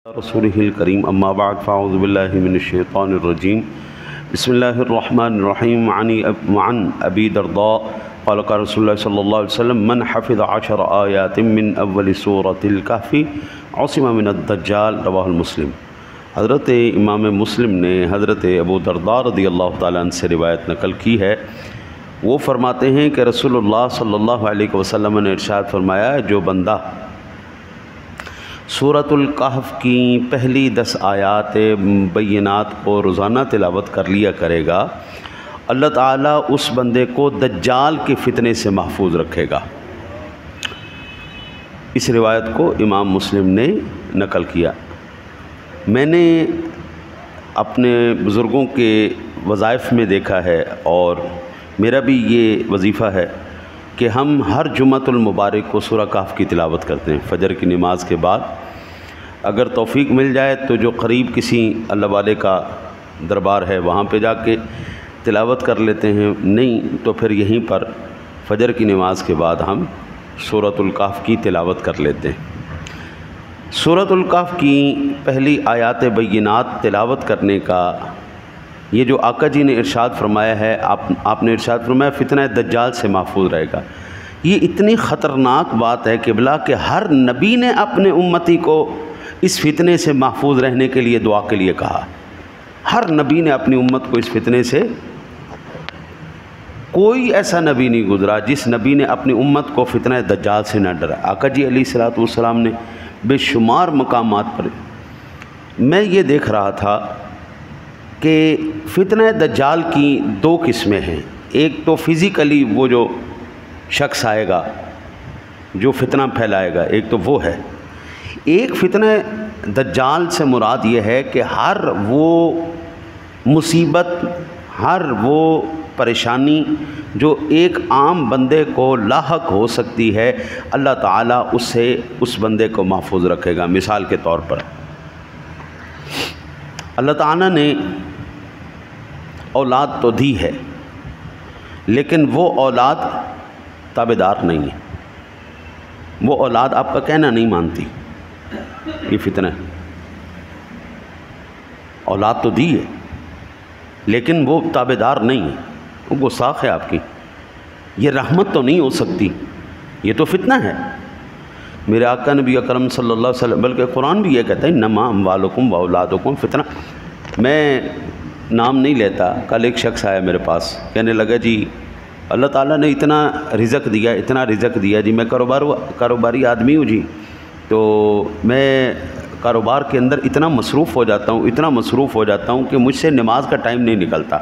رسولہ الکریم اما بعد فاعوذ باللہ من الشیطان الرجیم بسم اللہ الرحمن الرحیم عن ابی درداء قال قال رسول اللہ صلی اللہ علیہ وسلم من حفظ 10 آیات من اول سورة الکہف عصم من الدجال رواہ المسلم۔ حضرت امام مسلم نے حضرت ابو درداء رضی اللہ تعالیٰ عنہ سے روایت نقل کی ہے۔ وہ فرماتے ہیں کہ رسول اللہ صلی اللہ علیہ وسلم نے ارشاد فرمایا، جو بندہ سورۃ الکہف کی پہلی 10 آیات بینات کو روزانہ تلاوت کر لیا کرے گا، اللہ تعالیٰ اس بندے کو دجال کے فتنے سے محفوظ رکھے گا۔ اس روایت کو امام مسلم نے نقل کیا۔ میں نے اپنے بزرگوں کے وظائف میں دیکھا ہے اور میرا بھی یہ وظیفہ ہے کہ ہم ہر جمعۃ المبارک کو سورہ کہف کی تلاوت کرتے ہیں۔ فجر کی نماز کے بعد اگر توفیق مل جائے تو جو قریب کسی اللہ والے کا دربار ہے وہاں پہ جا کے تلاوت کر لیتے ہیں، نہیں تو پھر یہیں پر فجر کی نماز کے بعد ہم سورۃ الکہف کی تلاوت کر لیتے ہیں۔ سورۃ الکہف کی پہلی آیات بینات تلاوت کرنے کا یہ جو آقا جی نے ارشاد فرمایا ہے، آپ نے ارشاد فرمایا فتنہ دجال سے محفوظ رہے گا، یہ اتنی خطرناک بات ہے کہ بلا کہ ہر نبی نے اپنے امتی کو اس فتنے سے محفوظ رہنے کے لیے دعا کے لیے کہا۔ ہر نبی نے اپنی امت کو اس فتنے سے، کوئی ایسا نبی نہیں گزرا جس نبی نے اپنی امت کو فتنہ دجال سے نہ ڈرا۔ آقا جی علیہ الصلوۃ والسلام نے بے شمار مقامات پر، میں یہ دیکھ رہا تھا کہ فتنہ دجال کی 2 قسمیں ہیں۔ ایک تو فزیکلی وہ جو شخص آئے گا جو فتنہ پھیلائے گا، ایک تو وہ ہے۔ ایک فتنہ دجال سے مراد یہ ہے کہ ہر وہ مصیبت، ہر وہ پریشانی جو ایک عام بندے کو لاحق ہو سکتی ہے، اللہ تعالیٰ اس سے اس بندے کو محفوظ رکھے گا۔ مثال کے طور پر اللہ تعالیٰ نے اولاد تو دی ہے لیکن وہ اولاد تابعدار نہیں ہے، وہ اولاد آپ کا کہنا نہیں مانتی۔ یہ فتنہ ہے، اولاد تو دی ہے لیکن وہ تابعدار نہیں ہے، وہ گستاخ ہے آپ کی، یہ رحمت تو نہیں ہو سکتی، یہ تو فتنہ ہے۔ میرے آقا نبی اکرم صلی اللہ علیہ وسلم، بلکہ قرآن بھی یہ کہتا ہے انما اموالکم واولادکم فتنہ۔ میں نام نہیں لیتا، کل ایک شخص آیا میرے پاس، کہنے لگا جی اللہ تعالیٰ نے اتنا رزق دیا، اتنا رزق دیا جی، میں کاروباری آدمی ہوں جی، تو میں کاروبار کے اندر اتنا مصروف ہو جاتا ہوں، اتنا مصروف ہو جاتا ہوں کہ مجھ سے نماز کا ٹائم نہیں نکلتا۔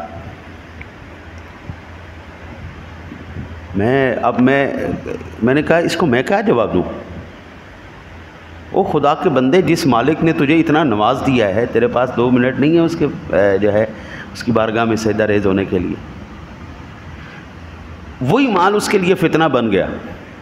میں نے کہا اس کو میں کیا جواب دوں؟ او خدا کے بندے، جس مالک نے تجھے اتنا نواز دیا ہے، تیرے پاس 2 منٹ نہیں ہے اس کے جو ہے اس کی بارگاہ میں سجدہ ریز ہونے کے لیے؟ وہی مال اس کے لیے فتنہ بن گیا۔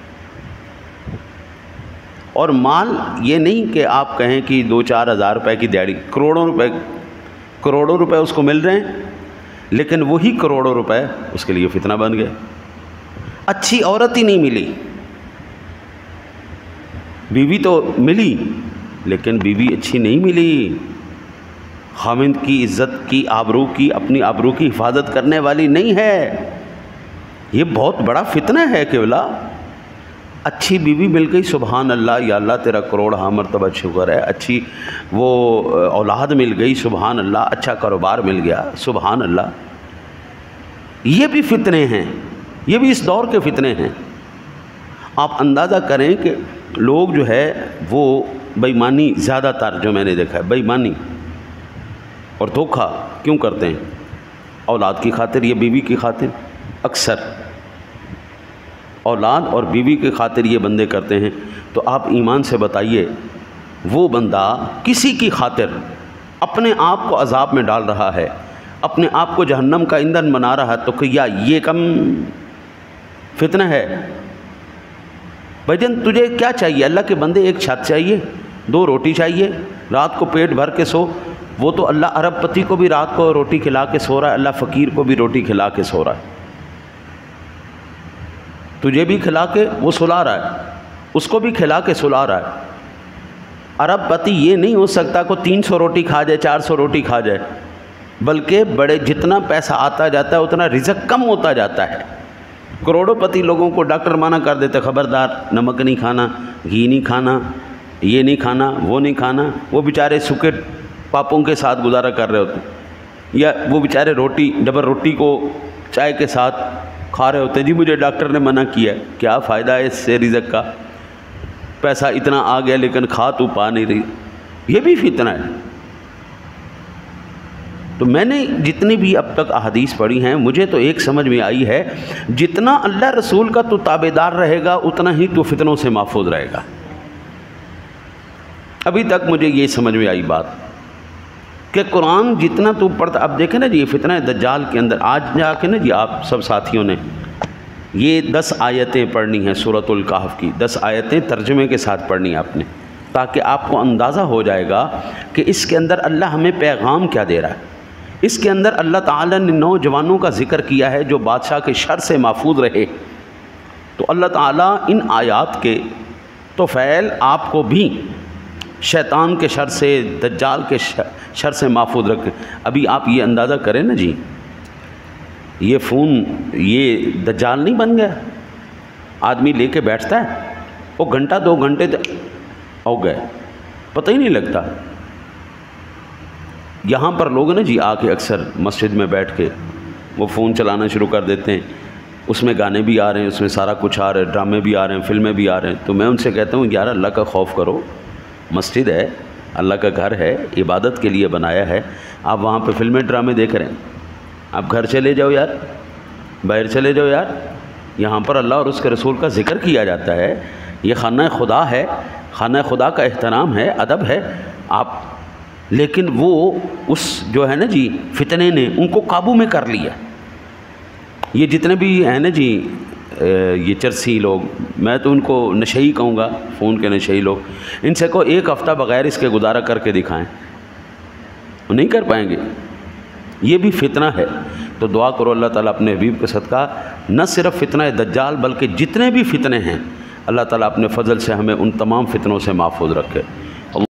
اور مال یہ نہیں کہ آپ کہیں کہ 2-4 ہزار روپے کی دیہڑی، کروڑوں روپے اس کو مل رہے ہیں لیکن وہی کروڑوں روپے اس کے لیے فتنہ بن گئے۔ اچھی عورت ہی نہیں ملی، بیوی تو ملی لیکن بیوی اچھی نہیں ملی، خاوند کی عزت کی، آبرو کی، اپنی آبرو کی حفاظت کرنے والی نہیں ہے۔ یہ بہت بڑا فتنہ ہے کہ بلا اچھی بیوی مل گئی، سبحان اللہ، یا اللہ تیرا کروڑ ہاں مرتبہ شکر ہے، اچھی وہ اولاد مل گئی، سبحان اللہ، اچھا کاروبار مل گیا، سبحان اللہ۔ یہ بھی فتنے ہیں، یہ بھی اس دور کے فتنے ہیں۔ آپ اندازہ کریں کہ لوگ جو ہے وہ بے ایمانی، زیادہ تر جو میں نے دیکھا ہے بے ایمانی اور دھوکہ کیوں کرتے ہیں؟ اولاد کی خاطر یا بیوی کی خاطر؟ اکثر اولاد اور بیوی کی خاطر یہ بندے کرتے ہیں۔ تو آپ ایمان سے بتائیے، وہ بندہ کسی کی خاطر اپنے آپ کو عذاب میں ڈال رہا ہے، اپنے آپ کو جہنم کا ایندھن بنا رہا ہے، تو کیا یہ کم فتنہ ہے؟ بھائی جان تجھے کیا چاہیے؟ اللہ کے بندے، ایک چھت چاہیے، 2 روٹی چاہیے، رات کو پیٹ بھر کے سو۔ وہ تو اللہ ارب پتی کو بھی رات کو روٹی کھلا کے سو رہا ہے، اللہ فقیر کو بھی روٹی کھلا کے سو رہا ہے، تجھے بھی کھلا کے وہ سلا رہا ہے، اس کو بھی کھلا کے سلا رہا ہے۔ ارب پتی یہ نہیں ہو سکتا کہ 300 روٹی کھا جائے 400 روٹی کھا جائے، بلکہ بڑے جتنا پیسہ آتا جاتا ہے اتنا رزق کم ہوتا جاتا ہے۔ کروڑوں پتی لوگوں کو ڈاکٹر منع کر دیتے خبردار نمک نہیں کھانا، گھی نہیں کھانا، یہ نہیں کھانا، وہ نہیں کھانا، وہ بیچارے سوکھے پاپوں کے ساتھ گزارا کر رہے ہوتے ہیں، یا وہ بیچارے روٹی ڈبل روٹی کو چائے کے ساتھ کھا رہے ہوتے ہیں، جی مجھے ڈاکٹر نے منع کیا ہے۔ کیا فائدہ ہے اس سے رزق کا؟ پیسہ اتنا آ گیا لیکن کھا تو پا نہیں رہی، یہ بھی فتنہ ہے۔ تو میں نے جتنی بھی اب تک احادیث پڑھی ہیں، مجھے تو ایک سمجھ میں آئی ہے، جتنا اللہ رسول کا تو تابعدار رہے گا اتنا ہی تو فتنوں سے محفوظ رہے گا۔ ابھی تک مجھے یہ سمجھ میں آئی بات کہ قرآن جتنا تو پڑھتا، اب دیکھیں نا جی فتنہ دجال کے اندر آج جا کے نا جی آپ سب ساتھیوں نے یہ 10 آیتیں پڑھنی ہیں سورۃ الکہف کی، 10 آیتیں ترجمے کے ساتھ پڑھنی ہیں آپ نے، تاکہ آپ کو اندازہ ہو جائے گا کہ اس کے اندر اللہ ہمیں پیغام کیا دے رہا ہے۔ اس کے اندر اللہ تعالیٰ نے نوجوانوں کا ذکر کیا ہے جو بادشاہ کے شر سے محفوظ رہے، تو اللہ تعالیٰ ان آیات کے توفیل آپ کو بھی شیطان کے شر سے، دجال کے شر سے محفوظ رکھے۔ ابھی آپ یہ اندازہ کریں نا جی، یہ فون یہ دجال نہیں بن گیا، آدمی لے کے بیٹھتا ہے وہ گھنٹہ 2 گھنٹے ہو گئے پتہ ہی نہیں لگتا۔ یہاں پر لوگ نا جی آ کے اکثر مسجد میں بیٹھ کے وہ فون چلانا شروع کر دیتے ہیں، اس میں گانے بھی آ رہے ہیں، اس میں سارا کچھ آ رہا ہے، ڈرامے بھی آ رہے ہیں، فلمیں بھی آ رہے ہیں۔ تو میں ان سے کہتا ہوں یار اللہ کا خوف کرو، مسجد ہے، اللہ کا گھر ہے، عبادت کے لیے بنایا ہے، آپ وہاں پہ فلمیں ڈرامے دیکھ رہے ہیں، آپ گھر چلے جاؤ یار، باہر چلے جاؤ یار، یہاں پر اللہ اور اس کے رسول کا ذکر کیا جاتا ہے، یہ خانہ خدا ہے، خانہ خدا کا احترام ہے، ادب ہے آپ، لیکن وہ اس جو ہے نا جی فتنے نے ان کو قابو میں کر لیا۔ یہ جتنے بھی ہیں نا جی یہ چرسی لوگ، میں تو ان کو نشئی کہوں گا، فون کے نشئی لوگ، ان سے کو 1 ہفتہ بغیر اس کے گزارا کر کے دکھائیں، وہ نہیں کر پائیں گے، یہ بھی فتنہ ہے۔ تو دعا کرو اللہ تعالیٰ اپنے حبیب کے صدقہ نہ صرف فتنہ دجال بلکہ جتنے بھی فتنے ہیں اللہ تعالیٰ اپنے فضل سے ہمیں ان تمام فتنوں سے محفوظ رکھے۔